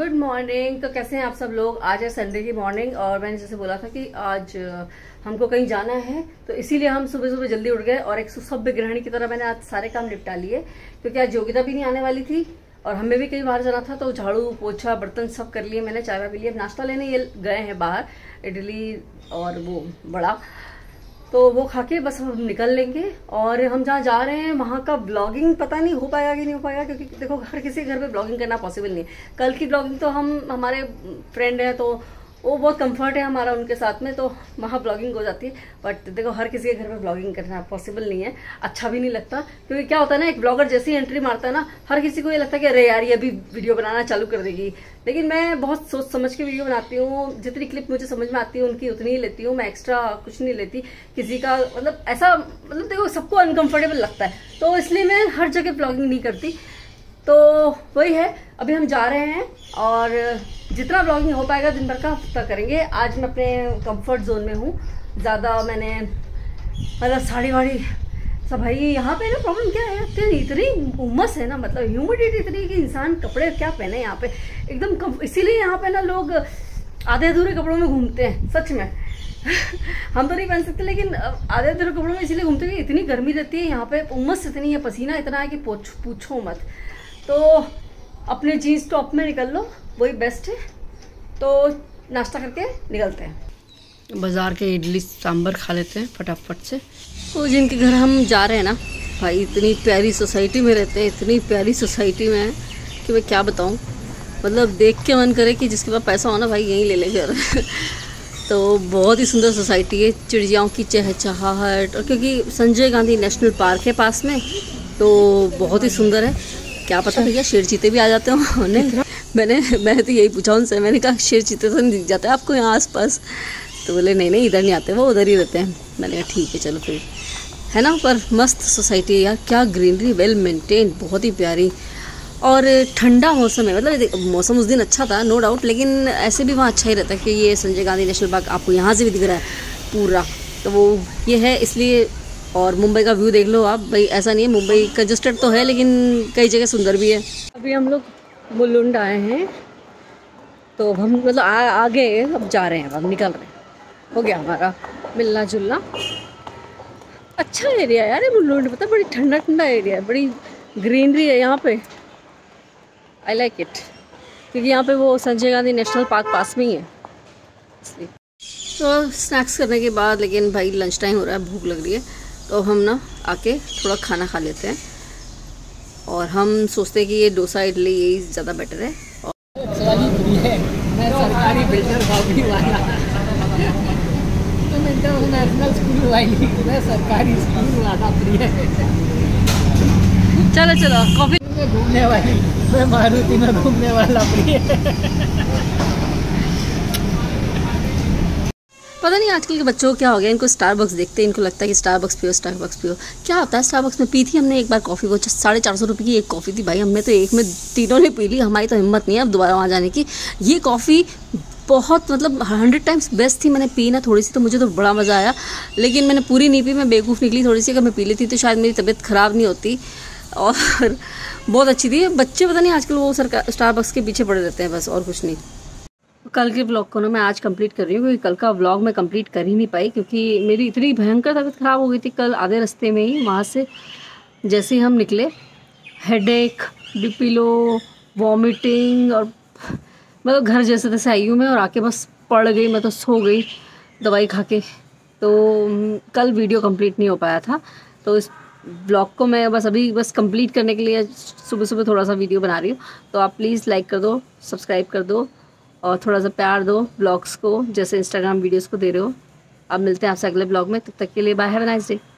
Good morning. तो कैसे हैं आप सब लोग। आज है संडे की मॉर्निंग और मैंने जैसे बोला था कि आज हमको कहीं जाना है, तो इसीलिए हम सुबह सुबह जल्दी उठ गए और एक सभ्य गृहिणी की तरह मैंने आज सारे काम निपटा लिए, क्योंकि आज योगिता भी नहीं आने वाली थी और हमें भी कहीं बाहर जाना था। तो झाड़ू पोछा बर्तन सब कर लिए मैंने, चाय पी लिया। नाश्ता लेने ये गए हैं बाहर, इडली और वो बड़ा, तो वो खा के बस हम निकल लेंगे। और हम जहाँ जा रहे हैं वहाँ का ब्लॉगिंग पता नहीं हो पाएगा कि नहीं हो पाएगा, क्योंकि देखो हर किसी के घर पे ब्लॉगिंग करना पॉसिबल नहीं है। कल की ब्लॉगिंग तो हमारे फ्रेंड है तो वो बहुत कंफर्ट है हमारा उनके साथ में, तो वहाँ ब्लॉगिंग हो जाती है। बट देखो हर किसी के घर पे ब्लॉगिंग करना पॉसिबल नहीं है, अच्छा भी नहीं लगता। क्योंकि क्या होता है ना, एक ब्लॉगर जैसे ही एंट्री मारता है ना, हर किसी को ये लगता है कि अरे यार ये अभी वीडियो बनाना चालू कर देगी। लेकिन मैं बहुत सोच समझ के वीडियो बनाती हूँ, जितनी क्लिप मुझे समझ में आती है उनकी उतनी ही लेती हूँ मैं, एक्स्ट्रा कुछ नहीं लेती किसी का। मतलब ऐसा मतलब देखो सबको अनकंफर्टेबल लगता है, तो इसलिए मैं हर जगह ब्लॉगिंग नहीं करती। तो वही है, अभी हम जा रहे हैं और जितना ब्लॉगिंग हो पाएगा दिन भर का उतना करेंगे। आज मैं अपने कंफर्ट जोन में हूँ ज़्यादा। मैंने मतलब साड़ी वाड़ी सब, भाई यहाँ पे ना प्रॉब्लम क्या है, इतनी उमस है ना, मतलब ह्यूमिडिटी इतनी कि इंसान कपड़े क्या पहने यहाँ पे एकदम। इसीलिए यहाँ पे ना लोग आधे अधूरे कपड़ों में घूमते हैं, सच में हम तो नहीं पहन सकते, लेकिन आधे अधूरे कपड़ों में इसीलिए घूमते हैं कि इतनी गर्मी रहती है यहाँ पे, उमस इतनी है, पसीना इतना है कि पूछो मत। तो अपने जीन्स टॉप में निकल लो, वही बेस्ट है। तो नाश्ता करके निकलते हैं, बाज़ार के इडली सांभर खा लेते हैं फटाफट से। तो जिनके घर हम जा रहे हैं ना भाई, इतनी प्यारी सोसाइटी में रहते हैं, इतनी प्यारी सोसाइटी में है कि मैं क्या बताऊँ। मतलब देख के मन करे कि जिसके पास पैसा हो ना भाई यहीं ले ले घर तो बहुत ही सुंदर सोसाइटी है, चिड़ियाओं की चहचहाहट, और क्योंकि संजय गांधी नेशनल पार्क है पास में, तो बहुत ही सुंदर है। क्या पता भैया शेर चीते भी आ जाते हो। मैंने तो यही पूछा उनसे, मैंने कहा शेर चीते तो नहीं दिख जाते आपको यहाँ आसपास? तो बोले नहीं इधर नहीं आते, वो उधर ही रहते हैं। मैंने कहा ठीक है चलो फिर, है ना। पर मस्त सोसाइटी है यार, क्या ग्रीनरी, वेल मेंटेन, बहुत ही प्यारी। और ठंडा मौसम है, मतलब मौसम उस दिन अच्छा था नो डाउट, लेकिन ऐसे भी वहाँ अच्छा ही रहता है कि ये संजय गांधी नेशनल पार्क आपको यहाँ से भी दिख रहा है पूरा, तो वो ये है इसलिए। और मुंबई का व्यू देख लो आप भाई, ऐसा नहीं है मुंबई कंजस्टेड तो है लेकिन कई जगह सुंदर भी है। अभी हम लोग मुलुंड आए हैं, तो अब हम मतलब आगे अब जा रहे हैं, अब निकल रहे हैं, हो गया हमारा मिलना जुलना। अच्छा एरिया यार ये मुलुंड, पता बड़ी ठंडा ठंडा एरिया है, बड़ी ग्रीनरी है यहाँ पे, आई लाइक इट। क्योंकि यहाँ पे वो संजय गांधी नेशनल पार्क पास में ही है इसलिए। तो स्नैक्स करने के बाद, लेकिन भाई लंच टाइम हो रहा है, भूख लग रही है, तो हम ना आके थोड़ा खाना खा लेते हैं। और हम सोचते हैं कि ये डोसा इडली यही ज़्यादा बेटर है। मैं सरकारी बिल्डर भाभी वाला तुम इंटरनेशनल स्कूल वाली, मैं सरकारी स्कूल वाला प्रिय। चलो चलो कॉफी में घूमने वाली, मैं मारुति में घूमने वाला प्रिय। पता नहीं आजकल के बच्चों को क्या हो गया, इनको स्टारबक्स देखते हैं इनको लगता है कि स्टारबक्स पियो स्टारबक्स पियो। क्या होता है स्टारबक्स में? पी थी हमने एक बार कॉफ़ी, वो 450 रुपये की एक कॉफ़ी थी भाई, हमने तो एक में तीनों ने पी ली, हमारी तो हिम्मत नहीं है अब दोबारा वहाँ जाने की। ये कॉफ़ी बहुत मतलब 100 टाइम्स बेस्ट थी। मैंने पी ना थोड़ी सी, तो मुझे तो बड़ा मज़ा आया, लेकिन मैंने पूरी नहीं पी, मैं बेवकूफ़ निकली थोड़ी सी। अगर मैं पी लेती तो शायद मेरी तबीयत ख़राब नहीं होती। और बहुत अच्छी थी। बच्चे पता नहीं आजकल वो स्टारबक्स के पीछे पड़े रहते हैं बस, और कुछ नहीं। कल के ब्लॉग को ना मैं आज कंप्लीट कर रही हूँ, क्योंकि कल का ब्लॉग मैं कंप्लीट कर ही नहीं पाई, क्योंकि मेरी इतनी भयंकर तबीयत ख़राब हो गई थी कल आधे रास्ते में ही। वहाँ से जैसे ही हम निकले, हेडेक, डिपिलो, वॉमिटिंग, और मतलब घर जैसे तैसे आई हूँ मैं, और आके बस पड़ गई, मैं तो सो गई दवाई खा के। तो कल वीडियो कंप्लीट नहीं हो पाया था, तो इस ब्लॉग को मैं बस कंप्लीट करने के लिए सुबह सुबह थोड़ा सा वीडियो बना रही हूँ। तो आप प्लीज़ लाइक कर दो, सब्सक्राइब कर दो और थोड़ा सा प्यार दो ब्लॉग्स को, जैसे इंस्टाग्राम वीडियोस को दे रहे हो। अब मिलते हैं आपसे अगले ब्लॉग में, तब तक के लिए bye, have a nice day.